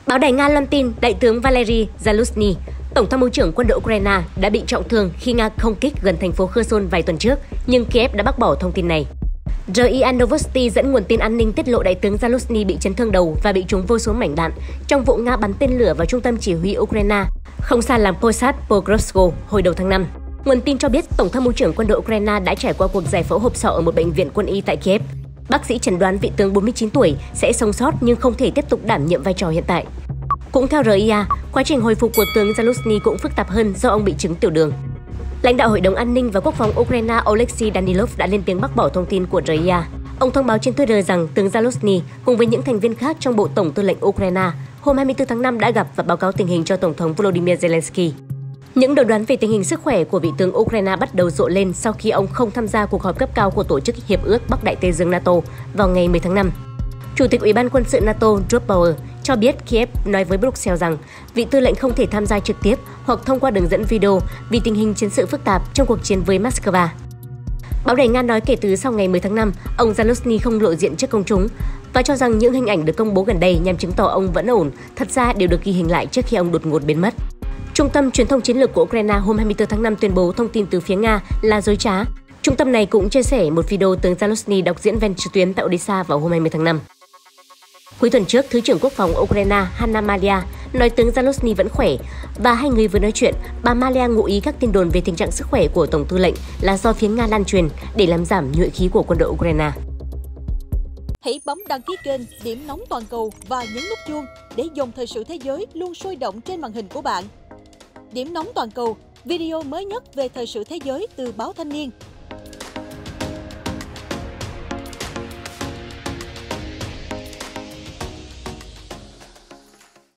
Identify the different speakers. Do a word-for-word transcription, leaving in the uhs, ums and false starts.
Speaker 1: Báo đài Nga loan tin Đại tướng Valery Zaluzhny, Tổng tham mưu trưởng quân đội Ukraine đã bị trọng thương khi Nga không kích gần thành phố Kherson vài tuần trước, nhưng Kiev đã bác bỏ thông tin này. rờ i a Novosti dẫn nguồn tin an ninh tiết lộ Đại tướng Zaluzhny bị chấn thương đầu và bị trúng vô số mảnh đạn trong vụ Nga bắn tên lửa vào trung tâm chỉ huy Ukraine, không xa làng Posad Pokrovsko hồi đầu tháng năm. Nguồn tin cho biết Tổng tham mưu trưởng quân đội Ukraine đã trải qua cuộc giải phẫu hộp sọ ở một bệnh viện quân y tại Kiev. Bác sĩ chẩn đoán vị tướng bốn mươi chín tuổi sẽ sống sót nhưng không thể tiếp tục đảm nhiệm vai trò hiện tại. Cũng theo rờ i a, quá trình hồi phục của tướng Zaluzhny cũng phức tạp hơn do ông bị chứng tiểu đường. Lãnh đạo Hội đồng An ninh và Quốc phòng Ukraine Oleksiy Danilov đã lên tiếng bác bỏ thông tin của rờ i a. Ông thông báo trên Twitter rằng tướng Zaluzhny cùng với những thành viên khác trong Bộ Tổng tư lệnh Ukraine hôm hai mươi tư tháng năm đã gặp và báo cáo tình hình cho Tổng thống Volodymyr Zelensky. Những đồn đoán về tình hình sức khỏe của vị tướng Ukraine bắt đầu rộ lên sau khi ông không tham gia cuộc họp cấp cao của Tổ chức Hiệp ước Bắc Đại Tây Dương NATO vào ngày mười tháng năm. Chủ tịch Ủy ban quân sự NATO Ruud Bauer cho biết Kiev nói với Bruxelles rằng vị tư lệnh không thể tham gia trực tiếp hoặc thông qua đường dẫn video vì tình hình chiến sự phức tạp trong cuộc chiến với Moscow. Báo đài Nga nói kể từ sau ngày mười tháng năm, ông Zaluzhny không lộ diện trước công chúng và cho rằng những hình ảnh được công bố gần đây nhằm chứng tỏ ông vẫn ổn, thật ra đều được ghi hình lại trước khi ông đột ngột biến mất. Trung tâm Truyền thông Chiến lược của Ukraine hôm hai mươi tư tháng năm tuyên bố thông tin từ phía Nga là dối trá. Trung tâm này cũng chia sẻ một video tướng Zaluzhny đọc diễn văn trực tuyến tại Odessa vào hôm hai mươi tháng năm. Cuối tuần trước, Thứ trưởng Quốc phòng Ukraine Hanna Malia nói tướng Zaluzhny vẫn khỏe và hai người vừa nói chuyện, bà Malia ngụ ý các tin đồn về tình trạng sức khỏe của Tổng tư lệnh là do phía Nga lan truyền để làm giảm nhuệ khí của quân đội Ukraine.
Speaker 2: Hãy bấm đăng ký kênh Điểm Nóng Toàn cầu và nhấn nút chuông để dòng thời sự thế giới luôn sôi động trên màn hình của bạn. Điểm Nóng Toàn cầu, video mới nhất về thời sự thế giới từ báo Thanh niên,